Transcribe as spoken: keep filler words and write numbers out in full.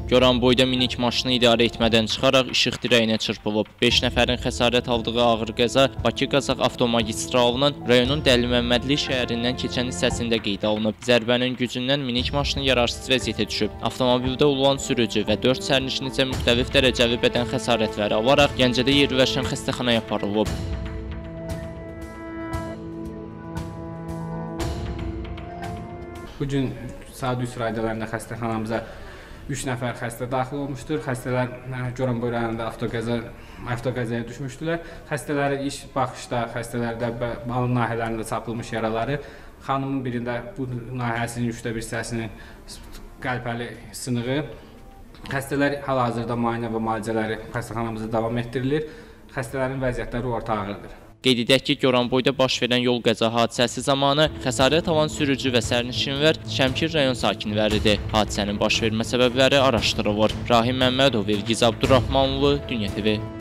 Goranboyda minik maşını idarə etmədən çıxaraq işıq dirəyinə çırpılıb. beş nəfərin xəsarət aldığı ağır qəza Bakı-Qazax avtomagistralının rayonun Dəliməmmədli şəhərindən keçən hissəsində qeydə alınıb. Zərbənin gücündən minik maşını yararsız vəziyyətə düşüb. Avtomobildə olan sürücü və dörd sərnişin isə müxtəlif dərəcəli bədən xəsarətləri alaraq Gəncədə yerləşən xəstəxanaya aparılıb. Bugün saat üç radələrində xəstəxanamıza üç nəfər xəstə daxil olmuşdur. Xəstələr Goranboy rayonunda avtoqəza, avtoqəzaya düşmüşdülər. Xəstələrin iş baxışda, xəstələrdə alın nahiyələrində çapılmış yaraları, xanımın birində bu nahiyəsinin üçdə bir hissəsinin qəlpəli sınığı. Xəstələr hal-hazırda müayinə və müalicələri xəstəxanamızda davam etdirilir. Xəstələrin vəziyyətləri orta ağırdır. Qeyd edək ki, Goranboyda baş verən yol qəza hadisəsi zamanı xəsarət alan sürücü və sərnişinlər Şəmkir rayon sakinləridir. Hadisənin baş vermə səbəbləri araşdırılır. Rahim Məmmədov, Elgiz Abdurrahmanlı, Dünya T V.